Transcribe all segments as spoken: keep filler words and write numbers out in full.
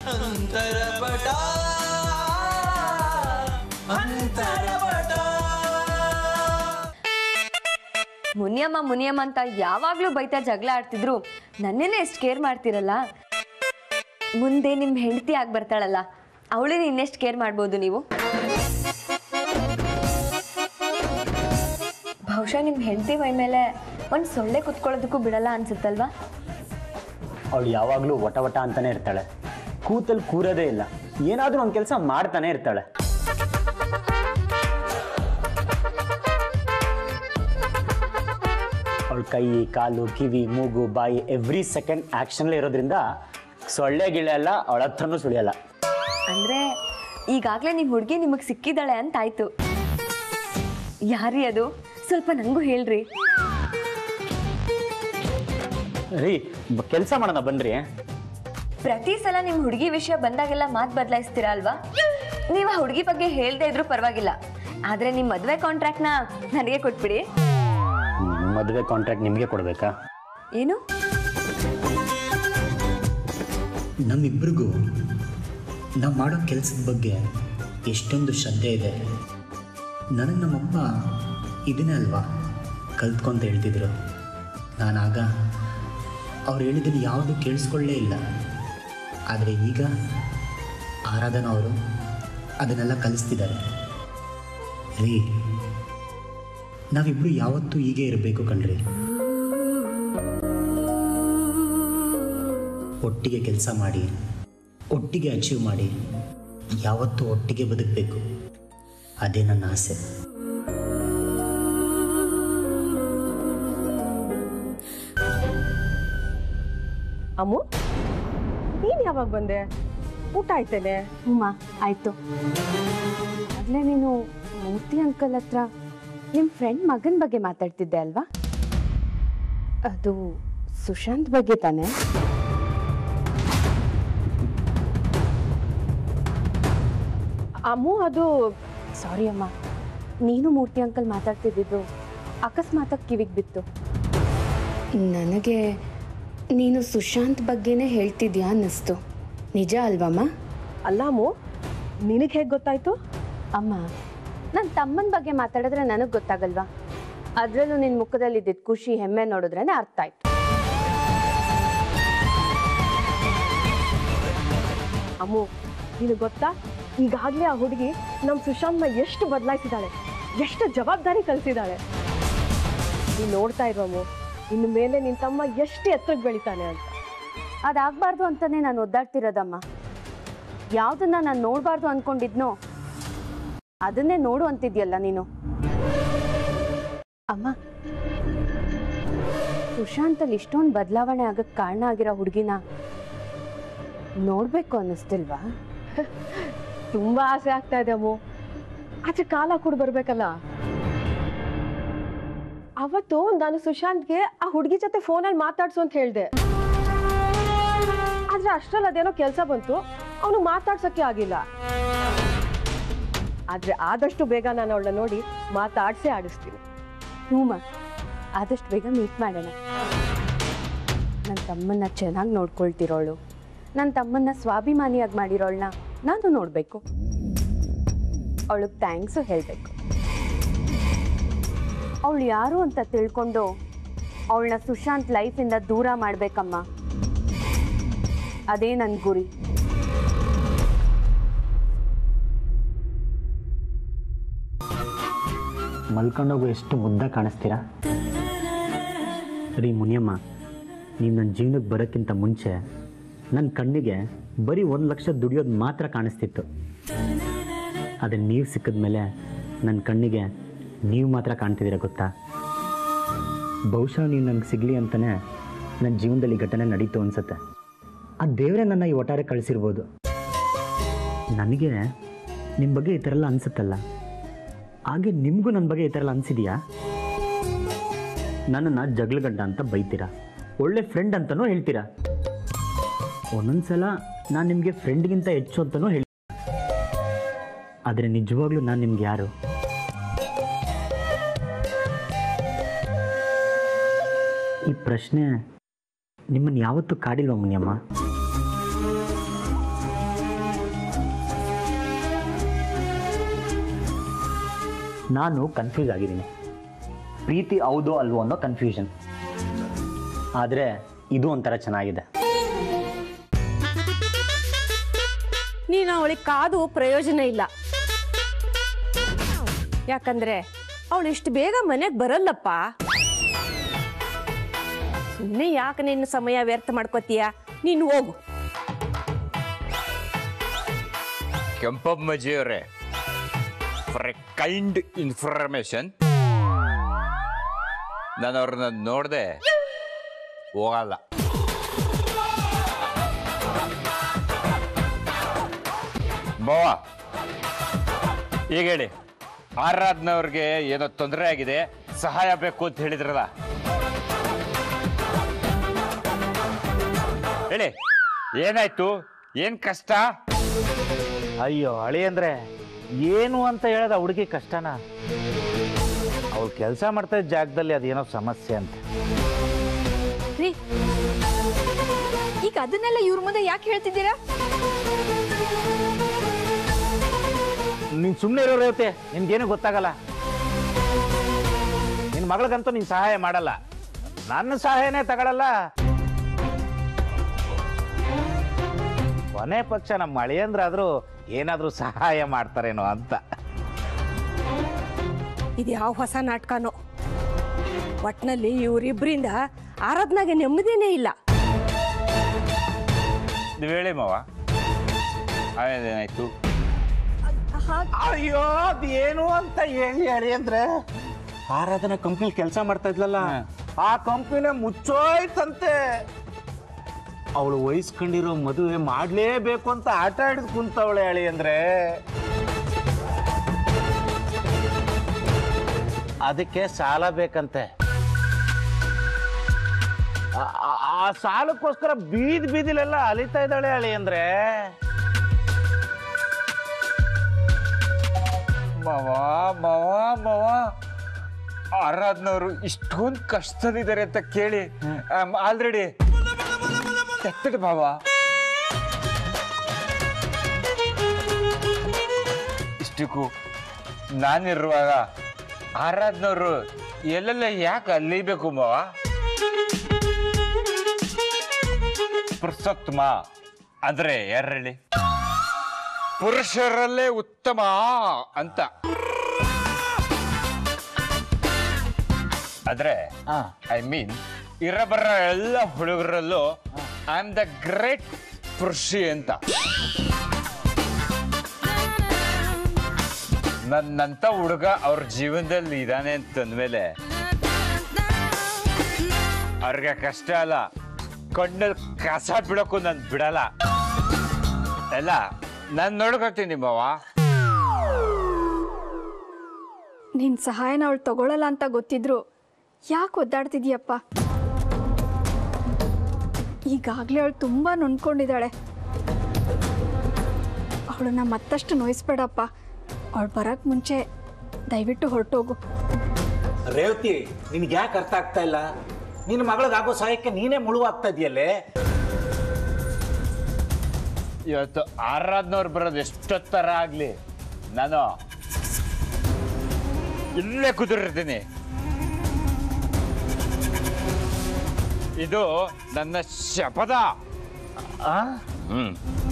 ಅಂತರಪಟ ಅಂತರಪಟ. ಮುನಿಯಮ್ಮ ಮುನಿಯಮ್ಮ ಅಂತ ಯಾವಾಗ್ಲೂ ಬೈತಾ ಜಗಳ ಆಡ್ತಿದ್ರು ನನ್ನೇನೆ ಎಷ್ಟು ಕೇರ್ ಮಾಡ್ತಿರಲ್ಲ. ಮುಂದೆ ನಿಮ್ ಹೆಂಡತಿ ಆಗಿ ಬರ್ತಾಳಲ್ಲ ಅವಳೇ ಇನ್ನೆಷ್ಟು ಕೇರ್ ಮಾಡ್ಬೋದು ನೀವು? ಬಹುಶಃ ನಿಮ್ ಹೆಂಡತಿ ಮೈ ಮೇಲೆ ಒಂದ್ ಸೊಳ್ಳೆ ಕುತ್ಕೊಳ್ಳೋದಕ್ಕೂ ಬಿಡಲ್ಲ ಅನ್ಸುತ್ತಲ್ವಾ? ಅವಳು ಯಾವಾಗಲೂ ವಟ ವಟ ಅಂತಾನೆ ಇರ್ತಾಳೆ, ಕೂತಲ್ಲಿ ಕೂರೋದೇ ಇಲ್ಲ, ಏನಾದರೂ ಒಂದು ಕೆಲಸ ಮಾಡ್ತಾನೆ ಇರ್ತಾಳೆ. ಅವಳ ಕೈ ಕಾಲು ಕಿವಿ ಮೂಗು ಬಾಯಿ ಎವ್ರಿ ಸೆಕೆಂಡ್ ಆ್ಯಕ್ಷನ್ಲೇ ಇರೋದ್ರಿಂದ ಸೊಳ್ಳೆ ಗಿಳೆ ಎಲ್ಲ ಅವಳ ಹತ್ರನೂ ಸುಳಿಯಲ್ಲ. ಅಂದ್ರೆ ಈಗಾಗಲೇ ನಿಮ್ಮ ಹುಡುಗಿ ನಿಮಗೆ ಸಿಕ್ಕಿದ್ದಾಳೆ ಅಂತ ಆಯ್ತು. ಯಾರಿ ಅದು? ಸ್ವಲ್ಪ ನನಗೂ ಹೇಳ್ರಿ. ರೀ ಕೆಲಸ ಮಾಡೋಣ ಬನ್ರಿ. ಪ್ರತಿ ಸಲ ನಿಮ್ಮ ಹುಡುಗಿ ವಿಷಯ ಬಂದಾಗೆಲ್ಲ ಮಾತು ಬದಲಾಯಿಸ್ತೀರಾ ಅಲ್ವಾ? ನೀವು ಆ ಹುಡುಗಿ ಬಗ್ಗೆ ಹೇಳ್ದೇ ಇದ್ರೂ ಪರವಾಗಿಲ್ಲ, ಆದ್ರೆ ನಿಮ್ಮ ಮದುವೆ ಕಾಂಟ್ರಾಕ್ಟ್ನ ನನಗೆ ಕೊಟ್ಬಿಡಿ. ಮದುವೆ ಕಾಂಟ್ರಾಕ್ಟ್ ನಿಮಗೆ ಕೊಡಬೇಕಾ? ಏನು? ನಮ್ಮಿಬ್ಬರಿಗೂ ನಾವು ಮಾಡೋ ಕೆಲಸದ ಬಗ್ಗೆ ಎಷ್ಟೊಂದು ಶ್ರದ್ಧೆ ಇದೆ. ನನಗೆ ನಮ್ಮಪ್ಪ ಇದನ್ನೇ ಅಲ್ವಾ ಕಲ್ತ್ಕೊಂತ ಹೇಳ್ತಿದ್ರು. ನಾನಾಗ ಅವ್ರು ಹೇಳಿದ್ದನ್ನು ಯಾವುದು ಕೇಳಿಸ್ಕೊಳ್ಳೇ ಇಲ್ಲ. ಆದರೆ ಈಗ ಆರಾಧನಾ ಅವರು ಅದನ್ನೆಲ್ಲ ಕಲಿಸ್ತಿದ್ದಾರೆ. ರೀ ನಾವಿಬ್ಬರು ಯಾವತ್ತೂ ಹೀಗೆ ಇರಬೇಕು ಕಣ್ರಿ. ಒಟ್ಟಿಗೆ ಕೆಲಸ ಮಾಡಿ ಒಟ್ಟಿಗೆ ಅಚೀವ್ ಮಾಡಿ ಯಾವತ್ತೂ ಒಟ್ಟಿಗೆ ಬದುಕಬೇಕು, ಅದೇ ನನ್ನ ಆಸೆ. ಅಮ್ಮು, ನೀನು ಯಾವಾಗ ಬಂದೆ? ಊಟ ಆಯ್ತೇನೆ? ಹ್ಞೂ ಆಯಿತು. ಆಗಲೇ ನೀನು ಮೂರ್ತಿ ಅಂಕಲ್ ಹತ್ರ ನಿಮ್ಮ ಫ್ರೆಂಡ್ ಮಗನ ಬಗ್ಗೆ ಮಾತಾಡ್ತಿದ್ದೆ ಅಲ್ವಾ? ಅದು ಸುಶಾಂತ್ ಬಗ್ಗೆ ತಾನೆ? ಅಮ್ಮು, ಅದು ಸಾರಿ ಅಮ್ಮ, ನೀನು ಮೂರ್ತಿ ಅಂಕಲ್ ಮಾತಾಡ್ತಿದ್ದು ಅಕಸ್ಮಾತಾಗಿ ಕಿವಿಗೆ ಬಿತ್ತು. ನನಗೆ ನೀನು ಸುಶಾಂತ್ ಬಗ್ಗೆನೇ ಹೇಳ್ತಿದ್ಯಾ ಅನ್ನಿಸ್ತು. ನಿಜ ಅಲ್ವಮ್ಮ? ಅಲ್ಲ ಅಮ್ಮು, ನಿನಗೆ ಹೇಗೆ ಗೊತ್ತಾಯ್ತು? ಅಮ್ಮ, ನನ್ನ ತಮ್ಮನ ಬಗ್ಗೆ ಮಾತಾಡಿದ್ರೆ ನನಗೆ ಗೊತ್ತಾಗಲ್ವಾ? ಅದರಲ್ಲೂ ನಿನ್ನ ಮುಖದಲ್ಲಿ ಇದ್ದಿದ್ದು ಖುಷಿ ಹೆಮ್ಮೆ ನೋಡಿದ್ರೇ ಅರ್ಥ ಆಯ್ತು. ಅಮ್ಮು, ನಿನಗೆ ಗೊತ್ತಾ, ಈಗಾಗಲೇ ಆ ಹುಡುಗಿ ನಮ್ಮ ಸುಶಾಂತ್ನ ಎಷ್ಟು ಬದಲಾಯಿಸಿದ್ದಾಳೆ, ಎಷ್ಟು ಜವಾಬ್ದಾರಿ ಕಲಿಸಿದ್ದಾಳೆ. ನೀನು ನೋಡ್ತಾ ಇರುವಮ್ಮು, ಇನ್ನು ಮೇಲೆ ನಿನ್ನ ತಮ್ಮ ಎಷ್ಟು ಎತ್ತರಕ್ಕೆ ಬೆಳಿತಾನೆ ಅಂತ. ಅದಾಗಬಾರ್ದು ಅಂತಲೇ ನಾನು ಒದ್ದಾಡ್ತಿರೋದಮ್ಮ. ಯಾವುದನ್ನ ನಾನು ನೋಡಬಾರ್ದು ಅಂದ್ಕೊಂಡಿದ್ನೋ ಅದನ್ನೇ ನೋಡು ಅಂತಿದ್ಯಲ್ಲ ನೀನು. ಅಮ್ಮ, ಸುಶಾಂತಲ್ಲಿ ಇಷ್ಟೊಂದು ಬದಲಾವಣೆ ಆಗಕ್ಕೆ ಕಾರಣ ಆಗಿರೋ ಹುಡುಗಿನ ನೋಡಬೇಕು ಅನ್ನಿಸ್ತಿಲ್ವಾ? ತುಂಬಾ ಆಸೆ ಆಗ್ತಾ ಇದೆ ಅಮ್ಮು, ಆಚೆ ಕಾಲ ಕೂಡ ಬರ್ಬೇಕಲ್ಲ. ಅವತ್ತು ನಾನು ಸುಶಾಂತ್ಗೆ ಆ ಹುಡುಗಿ ಜೊತೆ ಫೋನಲ್ಲಿ ಮಾತಾಡ್ಸು ಅಂತ ಹೇಳಿದೆ. ಆದ್ರೆ ಅಷ್ಟ್ರಲ್ಲಿ ಅದೇನೋ ಕೆಲಸ ಬಂತು, ಅವನು ಮಾತಾಡ್ಸಕ್ಕೆ ಆಗಿಲ್ಲ. ಆದ್ರೆ ಆದಷ್ಟು ಬೇಗ ನಾನು ಅವಳನ್ನ ನೋಡಿ ಮಾತಾಡ್ಸೇ ಆಡಿಸ್ತೀನಿ. ಹ್ಞೂಮ್ಮ, ಆದಷ್ಟು ಬೇಗ ಮೀಟ್ ಮಾಡೋಣ. ನನ್ನ ತಮ್ಮನ್ನ ಚೆನ್ನಾಗಿ ನೋಡ್ಕೊಳ್ತಿರೋಳು, ನನ್ನ ತಮ್ಮನ್ನ ಸ್ವಾಭಿಮಾನಿಯಾಗಿ ಮಾಡಿರೋಳನ್ನ ನಾನು ನೋಡಬೇಕು. ಅವಳಿಗೆ ಥ್ಯಾಂಕ್ಸು ಹೇಳಬೇಕು. ಅವಳು ಯಾರು ಅಂತ ತಿಳ್ಕೊಂಡು ಅವಳನ್ನ ಸುಶಾಂತ್ ಲೈಫಿಂದ ದೂರ ಮಾಡಬೇಕಮ್ಮ. ಅದೇ ನನ್ನ ಗುರಿ. ಮಲ್ಕೊಂಡೋಗು ಎಷ್ಟು ಮುದ್ದ ಕಾಣಿಸ್ತೀರಾ ರೀ ಮುನಿಯಮ್ಮ. ನೀವು ನನ್ನ ಜೀವನಕ್ಕೆ ಬರೋಕ್ಕಿಂತ ಮುಂಚೆ ನನ್ನ ಕಣ್ಣಿಗೆ ಬರೀ ಒಂದು ಲಕ್ಷ ದುಡಿಯೋದು ಮಾತ್ರ ಕಾಣಿಸ್ತಿತ್ತು. ಆದರೆ ನೀವು ಸಿಕ್ಕಿದ ಮೇಲೆ ನನ್ನ ಕಣ್ಣಿಗೆ ನೀವು ಮಾತ್ರ ಕಾಣ್ತಿದ್ದೀರ ಗೊತ್ತಾ? ಬಹುಶಃ ನೀವು ನನಗೆ ಸಿಗಲಿ ಅಂತಲೇ ನನ್ನ ಜೀವನದಲ್ಲಿ ಘಟನೆ ನಡೀತು ಅನಿಸುತ್ತೆ. ಆ ದೇವರೇ ನನ್ನ ಈ ಒಟ್ಟಾರೆ ಕಳಿಸಿರ್ಬೋದು. ನನಗೆ ನಿಮ್ಮ ಬಗ್ಗೆ ಈ ಥರ ಎಲ್ಲ ಅನಿಸುತ್ತಲ್ಲ, ಹಾಗೆ ನಿಮಗೂ ನನ್ನ ಬಗ್ಗೆ ಈ ಥರ ಎಲ್ಲ ಅನಿಸಿದೆಯಾ? ನನ್ನನ್ನು ಜಗಳಗಡ್ಡ ಅಂತ ಬೈತೀರಾ, ಒಳ್ಳೆ ಫ್ರೆಂಡ್ ಅಂತಲೂ ಹೇಳ್ತೀರಾ. ಒಂದೊಂದು ಸಲ ನಾನು ನಿಮಗೆ ಫ್ರೆಂಡ್ಗಿಂತ ಹೆಚ್ಚು ಅಂತಲೂ ಹೇಳಿ. ಆದರೆ ನಿಜವಾಗ್ಲೂ ನಾನು ನಿಮ್ಗೆ ಯಾರು? ಈ ಪ್ರಶ್ನೆ ನಿಮ್ಮನ್ನು ಯಾವತ್ತೂ ಕಾಡಿಲ್ವ ಮುನಿಯಮ್ಮ? ನಾನು ಕನ್ಫ್ಯೂಸ್ ಆಗಿದ್ದೀನಿ. ಪ್ರೀತಿ ಹೌದೋ ಅಲ್ವೋ ಅನ್ನೋ ಕನ್ಫ್ಯೂಷನ್. ಆದರೆ ಇದು ಒಂಥರ ಚೆನ್ನಾಗಿದೆ. ನೀನು ಅವಳಿಗೆ ಕಾದು ಪ್ರಯೋಜನ ಇಲ್ಲ. ಯಾಕಂದ್ರೆ ಅವಳು ಇಷ್ಟು ಬೇಗ ಮನೆಗೆ ಬರಲ್ಲಪ್ಪ. ಸುಮ್ಮನೆ ಯಾಕೆ ನಿನ್ನ ಸಮಯ ವ್ಯರ್ಥ ಮಾಡ್ಕೋತೀಯ? ನೀನು ಹೋಗು. ಕೆಂಪಮ್ಮಜಿಯವರೇ, ಫಾರ್ ಎ ಕೈಂಡ್ ಇನ್ಫಾರ್ಮೇಶನ್, ನಾನು ಅವ್ರನ್ನ ನೋಡದೆ ಹೋಗಲ್ಲ. ಬಾವ, ಈಗ ಹೇಳಿ, ಆರಾಧನವ್ರಿಗೆ ಏನೋ ತೊಂದರೆ ಆಗಿದೆ, ಸಹಾಯ ಬೇಕು ಅಂತ ಹೇಳಿದ್ರಲ್ಲ, ಹೇಳಿ ಏನಾಯ್ತು? ಏನ್ ಕಷ್ಟ? ಅಯ್ಯೋ ಅಳಿ ಅಂದ್ರೆ ಏನು ಅಂತ ಹೇಳದ ಹುಡುಗಿ ಕಷ್ಟನಾ? ಅವಳು ಕೆಲಸ ಮಾಡ್ತಾ ಇದ್ದ ಜಾಗದಲ್ಲಿ ಅದೇನೋ ಸಮಸ್ಯೆ ಅಂತ. ರೀ, ಈಗ ಅದನ್ನೆಲ್ಲ ಇವ್ರ ಮುಂದೆ ಯಾಕೆ ಹೇಳ್ತಿದ್ದೀರಾ? ನೀನ್ ಸುಮ್ಮನೆ ಇರೋ ರೇವತೆ, ನಿನ್ಗೇನು ಗೊತ್ತಾಗಲ್ಲ. ನಿನ್ ಮಗಳಿಗಂತೂ ನೀನ್ ಸಹಾಯ ಮಾಡಲ್ಲ, ನನ್ನ ಸಹಾಯನೇ ತಗೊಳಲ್ಲ. ಕೊನೆ ಪಕ್ಷ ನಮ್ಮ ಅಳಿಯಂದ್ರಾದ್ರೂ ಏನಾದ್ರೂ ಸಹಾಯ ಮಾಡ್ತಾರೇನೋ ಅಂತ. ಇದು ಯಾವ ಹೊಸ ನಾಟಕನೋ. ಒಟ್ನಲ್ಲಿ ಇವರಿಬ್ಬರಿಂದ ಆರಾಧನಾಗೆ ನೆಮ್ಮದಿನೇ ಇಲ್ಲ. ನೀವು ಹೇಳಿ ಮಾವ, ಏನಾಯ್ತು? ಅಯ್ಯೋ ಅದೇನು ಅಂತ ಹೇಳಿ ಅಳಿ ಅಂದ್ರೆ, ಆರಾಧನಾ ಕಂಪ್ನಿ ಕೆಲಸ ಮಾಡ್ತಾ ಇದ್ಲಲ್ಲ, ಆ ಕಂಪ್ನಿನೇ ಮುಚ್ಚೋಯ್ತಂತೆ. ಅವಳು ವಹಿಸ್ಕೊಂಡಿರೋ ಮದುವೆ ಮಾಡ್ಲೇಬೇಕು ಅಂತ ಆಟ ಹಿಡಿದು ಕುಂತವಳೆ ಅಳಿ ಅಂದ್ರೆ. ಅದಕ್ಕೆ ಸಾಲ ಬೇಕಂತೆ. ಆ ಸಾಲಕ್ಕೋಸ್ಕರ ಬೀದಿ ಬೀದಿಲೆಲ್ಲ ಅಲಿತಾ ಇದ್ದಾಳೆ ಅಳಿ ಅಂದ್ರೆ. ಮಾವ ಮಾವ ಮಾವ, ಆರಾಧನವರು ಇಷ್ಟೊಂದು ಕಷ್ಟದಲ್ಲಿದ್ದಾರೆ ಅಂತ ಕೇಳಿ ಆಲ್ರೆಡಿ ಕೆತ್ತಡ ಭಾವ. ಇಷ್ಟಕ್ಕೂ ನಾನಿರುವಾಗ ಆರಾಧನವರು ಎಲ್ಲೆಲ್ಲ ಯಾಕೆ ಅಲ್ಲಿಬೇಕು ಮಾವ? ಪುರುಷೋತ್ತಮ ಅಂದ್ರೆ ಯಾರೇಳಿ? ಪುರುಷರಲ್ಲೇ ಉತ್ತಮ ಅಂತ. ಆದ್ರೆ ಐ ಮೀನ್ ಇರಬರ ಎಲ್ಲ ಹುಡುಗರಲ್ಲೂ ಐ ಆಮ್ ದ ಗ್ರೇಟ್ ಪುರುಷಿ ಅಂತ. ನನ್ನಂತ ಹುಡುಗ ಅವ್ರ ಜೀವನದಲ್ಲಿ ಇದಾನೆ ಅಂತಂದ್ಮೇಲೆ ಅವ್ರಿಗೆ ಕಷ್ಟ ಅಲ್ಲ, ಕಣ್ಣಲ್ಲಿ ಕಸ ಬಿಡೋಕ್ಕೂ ನಾನು ಬಿಡಲ್ಲ. ಎಲ್ಲ ನಾನು ನೋಡ್ಕೊತೀನಿ ಮಾವ. ನಿನ್ ಸಹಾಯನ ಅವಳು ತಗೊಳ್ಳಲ್ಲ ಅಂತ ಗೊತ್ತಿದ್ರು ಯಾಕೆ ಒದ್ದಾಡ್ತಿದ್ಯಪ್ಪ? ಈಗಾಗಲೇ ಅವಳು ತುಂಬ ನೊಂದ್ಕೊಂಡಿದ್ದಾಳೆ. ಅವಳನ್ನ ಮತ್ತಷ್ಟು ನೋಯಿಸ್ಬೇಡಪ್ಪ. ಅವಳು ಬರಕ್ಕೆ ಮುಂಚೆ ದಯವಿಟ್ಟು ಹೊರಟೋಗು. ರೇವತಿ, ನಿನ್ಗೆ ಯಾಕೆ ಅರ್ಥ ಆಗ್ತಾ ಇಲ್ಲ? ನಿನ್ನ ಮಗಳಿಗಾಗೋ ಸಹಾಯಕ್ಕೆ ನೀನೇ ಮುಳುವಾಗ್ತಾ ಇದೆಯಲ್ಲೇ. ಇವತ್ತು ಆರಾಧನವ್ರು ಬರೋದು ಎಷ್ಟೊತ್ತರ ಆಗ್ಲಿ, ನಾನು ಇಲ್ಲೇ ಕುದುರಿರ್ತೀನಿ. ಇದು ನನ್ನ ಶಪಥ. ಹ್ಮ್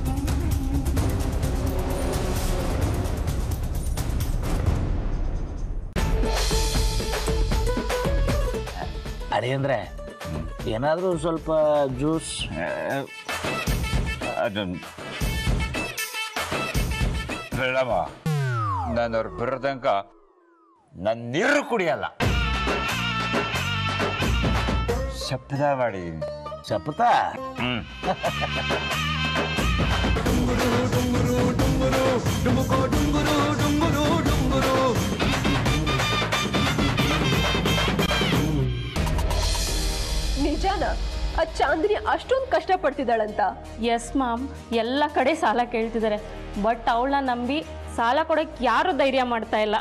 ಅಡಿ ಅಂದ್ರೆ ಏನಾದ್ರೂ ಸ್ವಲ್ಪ ಜ್ಯೂಸ್ ಅದನ್ನು ಬೇಡಮ್ಮ. ನಾನು ಅವ್ರು ಬರೋ ತನಕ ನಾನು ನೀರು ಕುಡಿಯಲ್ಲ. ಶಬ್ದ ಮಾಡಿದ್ದೀನಿ. ಶಪಥ? ಹ್ಮ್ ನಿಜಾನ ಆ ಚಾಂದಿನಿ ಅಷ್ಟೊಂದು ಕಷ್ಟ ಪಡ್ತಿದ್ದಾಳಂತ? ಎಸ್ ಮಾಮ್, ಎಲ್ಲ ಕಡೆ ಸಾಲ ಕೇಳ್ತಿದ್ದಾರೆ. ಬಟ್ ಅವಳನ್ನ ನಂಬಿ ಸಾಲ ಕೊಡೋಕ್ಕೆ ಯಾರು ಧೈರ್ಯ ಮಾಡ್ತಾ ಇಲ್ಲ.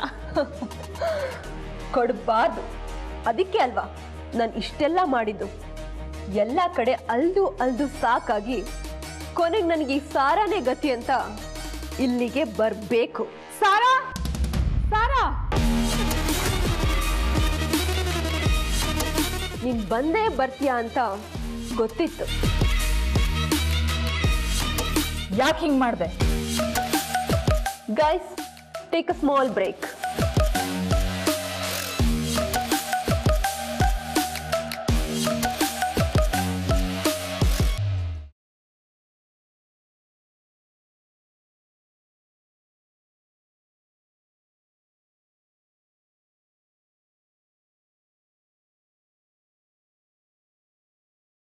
ಕೊಡಬಾರ್ದು. ಅದಕ್ಕೆ ಅಲ್ವಾ ನಾನು ಇಷ್ಟೆಲ್ಲ ಮಾಡಿದ್ದು. ಎಲ್ಲ ಕಡೆ ಅಲ್ದು ಅಲ್ದು ಸಾಕಾಗಿ ಕೊನೆಗೆ ನನಗೆ ಈ ಸಾರಾನೇ ಗತಿ ಅಂತ ಇಲ್ಲಿಗೆ ಬರಬೇಕು. ಸಾರಾ ಸಾರಾ ನೀನ್ ಬಂದೇ ಬರ್ತೀಯಾ ಅಂತ ಗೊತ್ತಿತ್ತು. ಯಾಕೆ ಹಿಂಗೆ ಮಾಡಿದೆ? Guys, take a small break.